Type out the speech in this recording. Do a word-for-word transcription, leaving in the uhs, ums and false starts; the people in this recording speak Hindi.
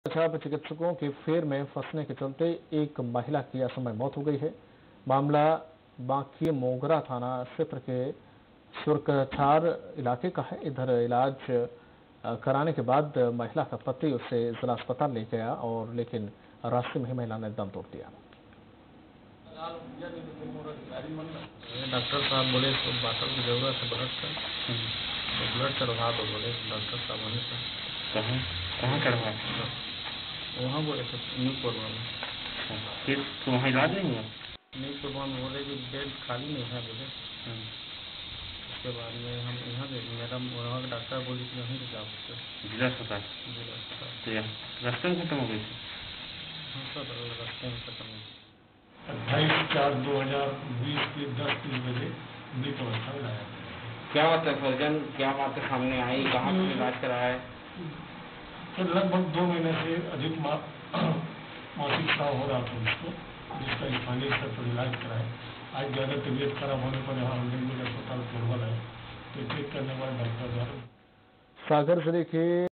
छाप चिकित्सकों के फेर में फंसने के चलते एक महिला की असमय मौत हो गई है। मामला बांकी मोगरा थाना क्षेत्र के सुरकछार इलाके का है। इधर इलाज कराने के बाद महिला का पति उसे जिला अस्पताल ले गया और लेकिन रास्ते में ही महिला ने दम तोड़ दिया। डॉक्टर साहब बोले तो बाटल की जरूरत है ब्लड का, तो ब्लड चढ़वा दो बोले डॉक्टर साहब। वहीं पर कहाँ कहाँ चढ़वा? वहाँ बोले थे न्यू कोरबा में। फिर तो वहाँ इलाज नहीं हुआ? न्यू कोरबा में बोले कि बेड खाली नहीं है बोले। उसके बाद में हम यहाँ गए, मेरा वहाँ का डॉक्टर बोले कि यहीं से जाओ जिला अस्पताल। जिला अस्पताल तो यहाँ रास्ते में खत्म हो गई थी? हाँ सर रास्ते में खत्म हो गई। अट्ठाईस चार दो हजार बीस की दस तीस बजे मृत अवस्था में लाया। क्या बात है सर्जन, क्या बात है सामने आई, कहाँ से इलाज कराया है? तो लगभग दो महीने से अधिक मासिक स्राव हो रहा था उसको, जिसका स्थानीय स्तर पर इलाज कराए। आज ज़्यादा तबीयत खराब होने पर यहाँ अस्पताल कोरबा लाए, तो चेक करने के बाद डॉक्टर द्वारा सागर जिले के